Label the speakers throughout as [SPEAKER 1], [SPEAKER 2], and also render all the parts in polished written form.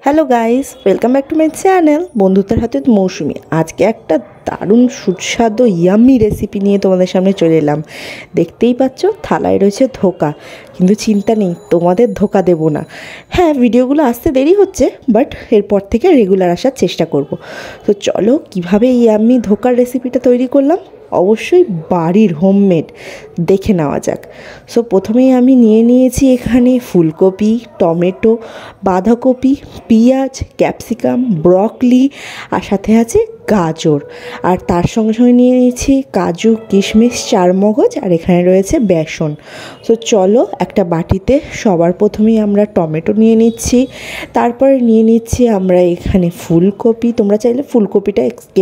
[SPEAKER 1] Hello guys, welcome back to my channel বন্ধুত্বের হাতে মৌসুমি। আজকে একটা দারুণ সুস্বাদু ইয়াম্মি রেসিপি নিয়ে তোমাদের সামনে চলে এলাম। দেখতেই পাচ্ছ থালায় রয়েছে ধোকা, কিন্তু চিন্তা নেই, তোমাদের ধোকা দেব না। হ্যাঁ, ভিডিওগুলো আসতে দেরি হচ্ছে, বাট এরপর থেকে রেগুলার আসার চেষ্টা করব। তো চলো কীভাবে ইয়াম্মি ধোকার রেসিপিটা তৈরি করলাম, অবশ্যই বাড়ির হোমমেড, দেখে নেওয়া যাক। সো প্রথমেই আমি নিয়ে নিয়েছি এখানে ফুলকপি, টমেটো, বাঁধাকপি, পেঁয়াজ, ক্যাপসিকাম, ব্রকলি, আর সাথে আছে গাজর, আর তার সঙ্গে সঙ্গে নিয়ে নিয়েছি কাজু, কিশমিশ, চারমগজ, আর এখানে রয়েছে বেসন। সো চলো একটা বাটিতে সবার প্রথমেই আমরা টমেটো নিয়ে নিচ্ছি, তারপরে নিয়ে নিচ্ছি আমরা এখানে ফুলকপি। তোমরা চাইলে ফুলকপিটা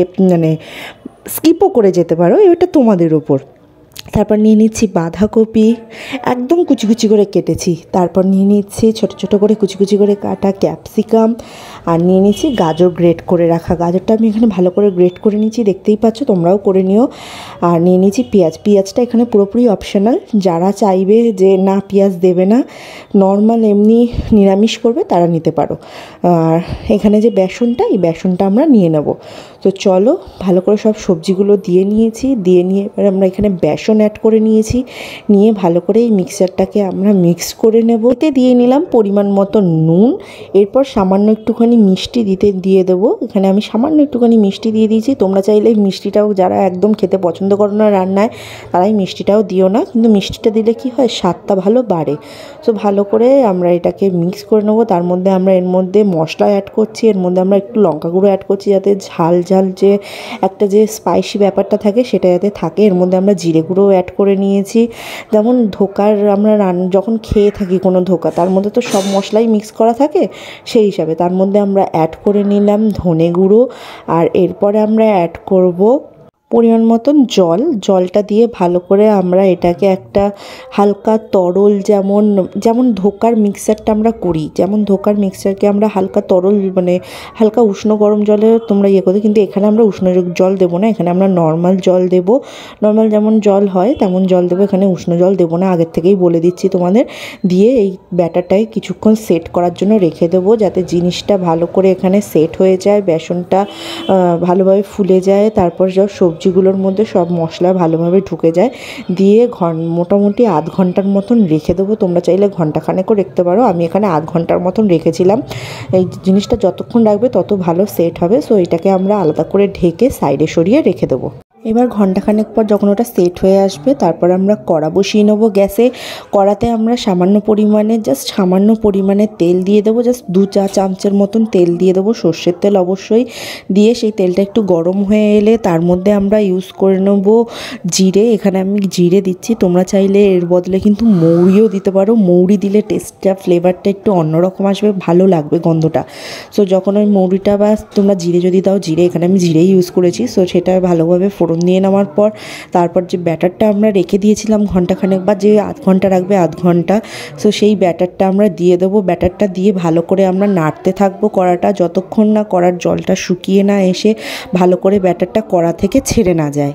[SPEAKER 1] স্কিপও করে যেতে পারো, এটা তোমাদের ওপর। তারপর নিয়ে নিচ্ছি বাঁধাকপি, একদম কুচি কুচি করে কেটেছি। তারপর নিয়ে নিচ্ছি ছোট ছোট করে কুচি কুচি করে কাটা ক্যাপসিকাম, আর নিয়ে নিচ্ছি গাজর, গ্রেট করে রাখা গাজরটা আমি এখানে ভালো করে গ্রেট করে নিচ্ছি, দেখতেই পাচ্ছ, তোমরাও করে নিও। আর নিয়ে নিচ্ছি পেঁয়াজটা এখানে পুরোপুরি অপশনাল, যারা চাইবে যে না পেঁয়াজ দেবে না, নর্মাল এমনি নিরামিষ করবে তারা নিতে পারো। আর এখানে যে বেসনটা, এই বেসনটা আমরা নিয়ে নেব। তো চলো ভালো করে সব সবজিগুলো দিয়ে নিয়েছি, দিয়ে নিয়ে এবার আমরা এখানে বেসন অ্যাড করে নিয়েছি, নিয়ে ভালো করে এই মিক্সারটাকে আমরা মিক্স করে নেব। এতে দিয়ে নিলাম পরিমাণ মতো নুন, এরপর সামান্য একটুখানি মিষ্টি দিয়ে দেবো। এখানে আমি সামান্য একটুখানি মিষ্টি দিয়ে দিয়েছি, তোমরা চাইলে মিষ্টিটাও, যারা একদম খেতে পছন্দ করো না রান্নায়, তারাই মিষ্টিটাও দিও না, কিন্তু মিষ্টিটা দিলে কি হয়, স্বাদটা ভালো বাড়ে। সো ভালো করে আমরা এটাকে মিক্স করে নেবো। তার মধ্যে আমরা এর মধ্যে মশলা অ্যাড করছি, এর মধ্যে আমরা একটু লঙ্কা গুঁড়ো অ্যাড করছি, যাতে ঝাল যে একটা যে স্পাইসি ব্যাপারটা থাকে সেটা যাতে থাকে। এর মধ্যে আমরা জিরে গুঁড়ো অ্যাড করে নিয়েছি। যেমন ধোকার আমরা যখন খেয়ে থাকি কোনো ধোকা, তার মধ্যে তো সব মশলাই মিক্স করা থাকে, সেই হিসাবে তার মধ্যে আমরা অ্যাড করে নিলাম ধনে গুঁড়ো। আর এরপরে আমরা অ্যাড করব পরিমাণ মতন জলটা দিয়ে ভালো করে আমরা এটাকে একটা হালকা তরল, যেমন ধোকার মিক্সারটা আমরা করি, যেমন ধোকার মিক্সারকে আমরা হালকা তরল, হালকা উষ্ণ গরম জলে তোমরা করো, কিন্তু এখানে আমরা উষ্ণ জল দেবো না, এখানে আমরা নর্মাল জল দেবো। নর্মাল যেমন জল হয় তেমন জল দেবো, এখানে উষ্ণ জল দেবো না, আগের থেকেই বলে দিচ্ছি তোমাদের। দিয়ে এই ব্যাটারটাকে কিছুক্ষণ সেট করার জন্য রেখে দেবো, যাতে জিনিসটা ভালো করে এখানে সেট হয়ে যায়, বেসনটা ভালোভাবে ফুলে যায়, তারপর সবজিগুলোর মধ্যে সব মশলা ভালোভাবে ঢুকে যায়। দিয়ে মোটামুটি আধ ঘন্টার মতন রেখে দেবো। তোমরা চাইলে ঘন্টাখানেকও রাখতে পারো, আমি এখানে আধ ঘন্টার মতন রেখেছিলাম। এই জিনিসটা যতক্ষণ রাখবে তত ভালো সেট হবে। সো এটাকে আমরা আলাদা করে ঢেকে সাইডে সরিয়ে রেখে দেবো। এবার ঘন্টাখানেক পর যখন ওটা সেট হয়ে আসবে, তারপর আমরা কড়া বসিয়ে নেবো গ্যাসে। কড়াতে আমরা সামান্য পরিমাণে তেল দিয়ে দেবো, জাস্ট 2-4 চামচের মতন তেল দিয়ে দেবো, সর্ষের তেল অবশ্যই। দিয়ে সেই তেলটা একটু গরম হয়ে এলে তার মধ্যে আমরা ইউজ করে নেবো জিরে। এখানে আমি জিরে দিচ্ছি, তোমরা চাইলে এর বদলে কিন্তু মৌরিও দিতে পারো। মৌরি দিলে টেস্টটা, ফ্লেভারটা একটু অন্যরকম আসবে, ভালো লাগবে গন্ধটা। সো যখন ওই মৌরিটা বা তোমরা জিরে যদি দাও, এখানে আমি জিরেই ইউজ করেছি। সো সেটা ভালোভাবে ফোড়ন দিয়ে নেওয়ার পর তারপর যে ব্যাটারটা আমরা রেখে দিয়েছিলাম ঘন্টাখানেক, বা যে আধ ঘন্টা রাখবে আধ ঘন্টা, সো সেই ব্যাটারটা আমরা দিয়ে দেবো। ব্যাটারটা দিয়ে ভালো করে আমরা নাড়তে থাকবো কড়াটা, যতক্ষণ না কড়ার জলটা শুকিয়ে না এসে ভালো করে ব্যাটারটা কড়া থেকে ছেড়ে না যায়।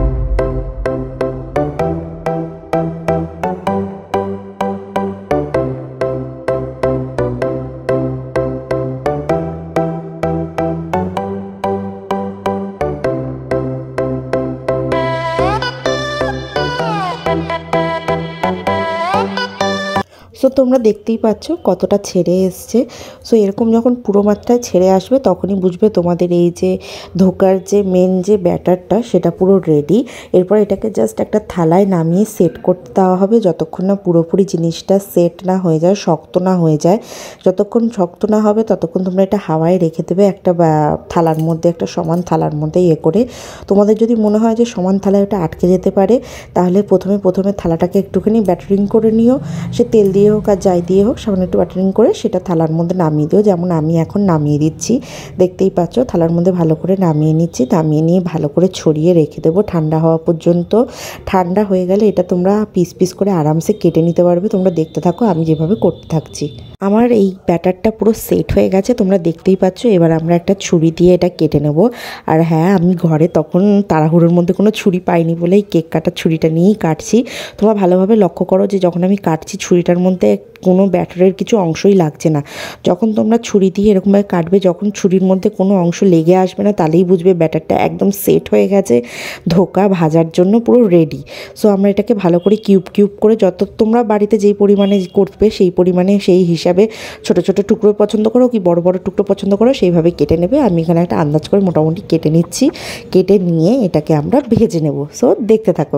[SPEAKER 1] সো তোমরা দেখতেই পাচ্ছ কতটা ছেড়ে এসছে। সো এরকম যখন পুরো মাত্রায় ছেড়ে আসবে, তখনই বুঝবে তোমাদের এই যে ধোকার যে মেন যে ব্যাটারটা, সেটা পুরো রেডি। এরপর এটাকে জাস্ট একটা থালায় নামিয়ে সেট করতে দেওয়া হবে, যতক্ষণ না পুরোপুরি জিনিসটা সেট না হয়ে যায়, শক্ত না হয়ে যায়। যতক্ষণ শক্ত না হবে ততক্ষণ তোমরা এটা হাওয়ায় রেখে দেবে একটা থালার মধ্যে, একটা সমান থালার মধ্যে করে। তোমাদের যদি মনে হয় যে সমান থালায় ওটা আটকে যেতে পারে, তাহলে প্রথমে থালাটাকে একটুখানি ব্যাটারিং করে নিও, সে তেল দিয়ে হোক আর যাই দিয়ে হোক, সামান্য একটু ব্যাটারিং করে সেটা থালার মধ্যে নামিয়ে দিও। যেমন আমি এখন নামিয়ে দিচ্ছি, দেখতেই পাচ্ছ থালার মধ্যে ভালো করে নামিয়ে নিচ্ছি। নামিয়ে নিয়ে ভালো করে ছড়িয়ে রেখে দেবো ঠান্ডা হওয়া পর্যন্ত। ঠান্ডা হয়ে গেলে এটা তোমরা পিস করে আরামসে কেটে নিতে পারবে। তোমরা দেখতে থাকো আমি যেভাবে করতে থাকছি। আমার এই ব্যাটারটা পুরো সেট হয়ে গেছে, তোমরা দেখতেই পাচ্ছ। এবার আমরা একটা ছুরি দিয়ে এটা কেটে নেব। আর হ্যাঁ, আমি ঘরে তখন তাড়াহুড়োর মধ্যে কোনো ছুরি পাইনি বলেই কেক কাটার ছুরিটা নিয়েই কাটছি। তোমরা ভালোভাবে লক্ষ্য করো যে যখন আমি কাটছি ছুরিটার মধ্যে কোনো ব্যাটারের কিছু অংশই লাগছে না। যখন তোমরা ছুরি দিয়ে এরকমভাবে কাটবে, যখন ছুরির মধ্যে কোনো অংশ লেগে আসবে না, তাহলেই বুঝবে ব্যাটারটা একদম সেট হয়ে গেছে, ধোকা ভাজার জন্য পুরো রেডি। সো আমরা এটাকে ভালো করে কিউব কিউব করে, যত তোমরা বাড়িতে যেই পরিমাণে করবে সেই পরিমাণে সেই হিসাবে ছোট ছোট টুকরো পছন্দ করো কি বড় বড় টুকরো পছন্দ করো সেইভাবে কেটে নেবে। আমি এখানে একটা আন্দাজ করে মোটামুটি কেটে নিচ্ছি। কেটে নিয়ে এটাকে আমরা ভেজে নেব। সো দেখতে থাকো।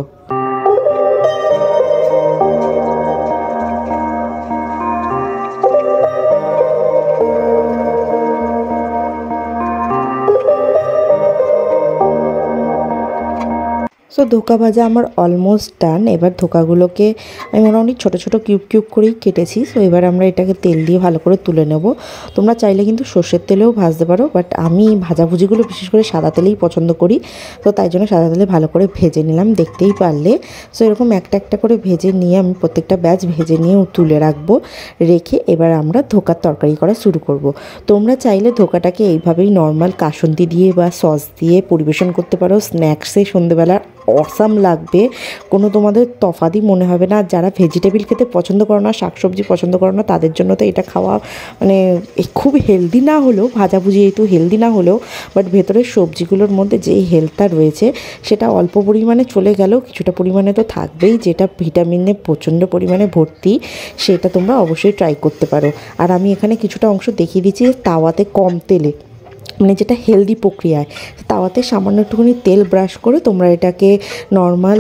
[SPEAKER 1] সো ধোকা ভাজা আমার অলমোস্ট ডান। এবার ধোকাগুলোকে আমি মোটামুটি ছোটো ছোটো কিউব কিউব করেই কেটেছি। সো এবার আমরা এটাকে তেল দিয়ে ভালো করে তুলে নেব। তোমরা চাইলে কিন্তু সর্ষের তেলেও ভাজতে পারো, বাট আমি ভাজাভুজিগুলো বিশেষ করে সাদা তেলেই পছন্দ করি। তো তাই জন্য সাদা তেলে ভালো করে ভেজে নিলাম, দেখতেই পারলে। সো এরকম একটা একটা করে ভেজে নিয়ে আমি প্রত্যেকটা ব্যাচ ভেজে নিয়ে তুলে রাখবো। রেখে এবার আমরা ধোকার তরকারি করা শুরু করব। তোমরা চাইলে ধোকাটাকে এইভাবেই নর্মাল কাসুন্দি দিয়ে বা সস দিয়ে পরিবেশন করতে পারো। স্ন্যাক্সে সন্ধ্যেবেলা অসাম লাগবে, কোনো তোমাদের তফাতই মনে হবে না। যারা ভেজিটেবিল খেতে পছন্দ করো না, শাকসবজি পছন্দ করো না, তাদের জন্য তো এটা খাওয়া মানে খুব হেলদি না হলেও, ভাজাভুজি একটু হেলদি না হলেও, বাট ভেতরের সবজিগুলোর মধ্যে যেই হেলথটা রয়েছে সেটা অল্প পরিমাণে চলে গেলেও কিছুটা পরিমাণে তো থাকবেই, যেটা ভিটামিনে প্রচণ্ড পরিমাণে ভর্তি। সেটা তোমরা অবশ্যই ট্রাই করতে পারো। আর আমি এখানে কিছুটা অংশ দেখিয়ে দিচ্ছি তাওয়াতে কম তেলে, মানে যেটা হেলদি প্রক্রিয়ায়। তাওয়াতে সামান্য একটুখানি তেল ব্রাশ করে তোমরা এটাকে নর্মাল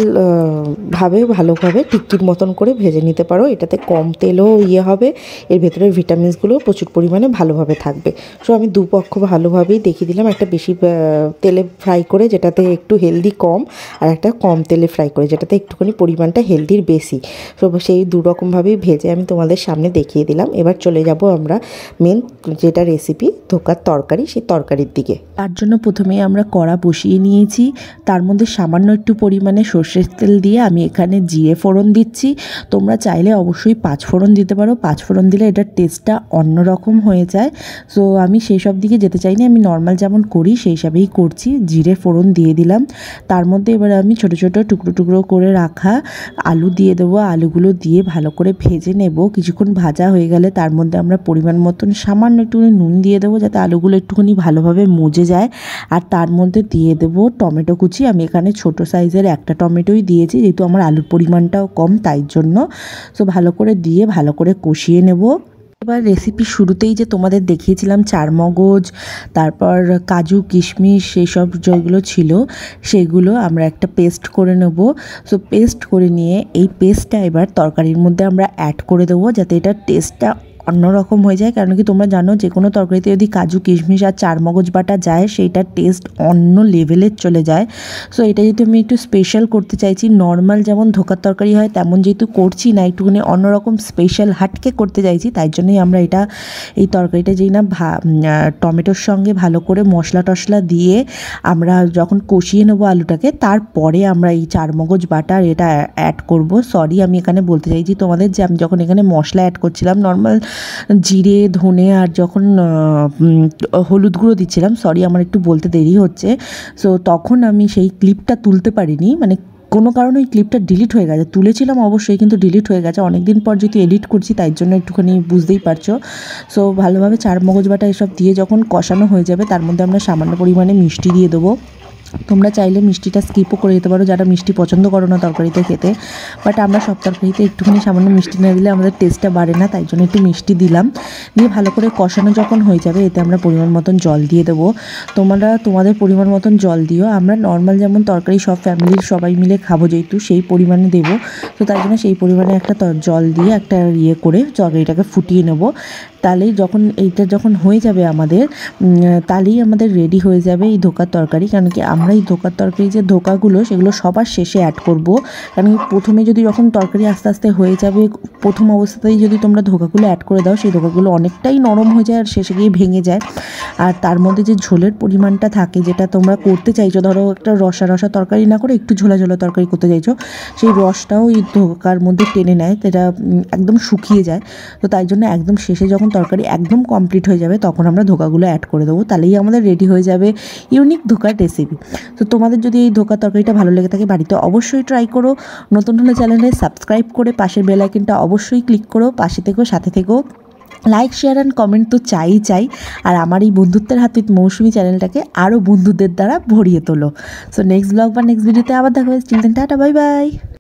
[SPEAKER 1] ভাবে ভালোভাবে টিক্কির মতন করে ভেজে নিতে পারো। এটাতে কম তেলও হবে, এর ভেতরের ভিটামিনসগুলোও প্রচুর পরিমাণে ভালোভাবে থাকবে। সো আমি দুপক্ষ ভালোভাবেই দেখিয়ে দিলাম, একটা বেশি তেলে ফ্রাই করে যেটাতে একটু হেলদি কম, আর একটা কম তেলে ফ্রাই করে যেটাতে একটুখানি পরিমাণটা হেলদির বেশি। সো সেই দুরকমভাবেই ভেজে আমি তোমাদের সামনে দেখিয়ে দিলাম। এবার চলে যাব আমরা মেন যেটা রেসিপি ধোকার তরকারি, সেই তরকারির দিকে। তার জন্য প্রথমেই আমরা কড়া বসিয়ে নিয়েছি, তার মধ্যে সামান্য একটু পরিমাণে সর্ষের তেল দিয়ে আমি এখানে জিরে ফোড়ন দিচ্ছি। তোমরা চাইলে অবশ্যই 5 ফোড়ন দিতে পারো, 5 ফোড়ন দিলে এটার টেস্টটা অন্যরকম হয়ে যায়। সো আমি সেই সব দিকে যেতে চাইনি, আমি নর্মাল যেমন করি সেই হিসাবেই করছি। জিরে ফোড়ন দিয়ে দিলাম, তার মধ্যে এবার আমি ছোটো ছোটো টুকরো টুকরো করে রাখা আলু দিয়ে দেবো। আলুগুলো দিয়ে ভালো করে ভেজে নেব। কিছুক্ষণ ভাজা হয়ে গেলে তার মধ্যে আমরা পরিমাণ মতন সামান্য একটুখানি নুন দিয়ে দেবো, যাতে আলুগুলো একটুখানি ভালোভাবে মজে যায়। আর তার মধ্যে দিয়ে দেবো টমেটো কুচি। আমি এখানে ছোট সাইজের একটা টমেটোই দিয়েছি, যেহেতু আমার আলুর পরিমাণটাও কম তাই জন্য। সো ভালো করে দিয়ে ভালো করে কষিয়ে নেব। এবার রেসিপি শুরুতেই যে তোমাদের দেখিয়েছিলাম চারমগজ, তারপর কাজু কিশমিশ, সেই সব যেগুলো ছিল সেগুলো আমরা একটা পেস্ট করে নেব। সো পেস্ট করে নিয়ে এই পেস্টটা এবার তরকারির মধ্যে আমরা অ্যাড করে দেবো, যাতে এটার টেস্টটা অন্যরকম হয়ে যায়। কারণ কি তোমরা জানো যে কোনো তরকারিতে যদি কাজু কিশমিশ আর চারমগজ বাটা যায় সেইটার টেস্ট অন্য লেভেলের চলে যায়। সো এটা যেহেতু আমি একটু স্পেশাল করতে চাইছি, নর্মাল যেমন ধোকার তরকারি হয় তেমন যেহেতু করছি না, একটুখানি অন্যরকম স্পেশাল হাটকে করতে চাইছি, তাই জন্যই আমরা এই তরকারিটা যেই না টমেটোর সঙ্গে ভালো করে মশলা টশলা দিয়ে আমরা যখন কষিয়ে নেবো আলুটাকে, তারপরে আমরা এই চারমগজ বাটা এটা অ্যাড করব। সরি, আমি এখানে বলতে চাইছি তোমাদের যে আমি যখন এখানে মশলা অ্যাড করছিলাম নর্মাল জিরে ধনে আর যখন হলুদ গুঁড়ো দিচ্ছিলাম, সরি আমার একটু বলতে দেরি হচ্ছে। সো তখন আমি সেই ক্লিপটা তুলতে পারিনি, মানে কোনো কারণে ওই ক্লিপটা ডিলিট হয়ে গেছে। তুলেছিলাম অবশ্যই, কিন্তু ডিলিট হয়ে গেছে। অনেক দিন পর যেহেতু এডিট করছি তাই জন্য একটুখানি বুঝতেই পারছো। সো ভালোভাবে চারমগজ বাটা এসব দিয়ে যখন কষানো হয়ে যাবে, তার মধ্যে আমরা সামান্য পরিমাণে মিষ্টি দিয়ে দেবো। তোমরা চাইলে মিষ্টিটা স্কিপও করে দিতে পারো, যারা মিষ্টি পছন্দ করো না তরকারিতে খেতে। বাট আমরা সব তরকারিতে একটুখানি সামান্য মিষ্টি না দিলে আমাদের টেস্টটা বাড়ে না, তাই জন্য একটু মিষ্টি দিলাম। দিয়ে ভালো করে কষানো যখন হয়ে যাবে, এতে আমরা পরিমাণ মতন জল দিয়ে দেবো। তোমরা তোমাদের পরিমাণ মতন জল দিও। আমরা নর্মাল যেমন তরকারি সব ফ্যামিলির সবাই মিলে খাবো যেহেতু, সেই পরিমাণে দেবো। তো তাই জন্য সেই পরিমাণে একটা জল দিয়ে একটা করে তরকারিটাকে ফুটিয়ে নেবো। তাহলেই যখন হয়ে যাবে আমাদের, তাহলেই আমাদের রেডি হয়ে যাবে এই ধোকার তরকারি। কারণ কি আমরা এই ধোকার তরকারি যে ধোকাগুলো সেগুলো সবার শেষে অ্যাড করব। কারণ প্রথমে যদি যখন তরকারি আস্তে আস্তে হয়ে যাবে, প্রথম অবস্থাতেই যদি তোমরা ধোকাগুলো অ্যাড করে দাও, সেই ধোকাগুলো অনেকটাই নরম হয়ে যায় আর শেষে গিয়ে ভেঙে যায়। আর তার মধ্যে যে ঝোলের পরিমাণটা থাকে, যেটা তোমরা করতে চাইছো, ধরো একটা রসা রসা তরকারি না করে একটু ঝোলা ঝোলা তরকারি করতে চাইছো, সেই রসটাও এই ধোকার মধ্যে টেনে নেয়, সেটা একদম শুকিয়ে যায়। তো তাই জন্য একদম শেষে যখন তরকারি একদম কমপ্লিট হয়ে যাবে তখন আমরা ধোকাগুলো অ্যাড করে দেবো, তাহলেই আমাদের রেডি হয়ে যাবে ইউনিক ধোকার রেসিপি। তো তোমাদের যদি এই ধোকার তরকারিটা ভালো লেগে থাকে বাড়িতে অবশ্যই ট্রাই করো। নতুন হলে চ্যানেলে সাবস্ক্রাইব করে পাশের বেল আইকনটা অবশ্যই ক্লিক করো। পাশে থেকেও, সাথে থেকেও লাইক, শেয়ার অ্যান্ড কমেন্ট তো চাই। আর আমার এই বন্ধুত্বের হাতে মৌসুমি চ্যানেলটাকে আরও বন্ধুদের দ্বারা ভরিয়ে তোলো। সো নেক্সট ব্লগ বা নেক্সট ভিডিওতে আবার দেখা হবে। টাটা, বাই বাই।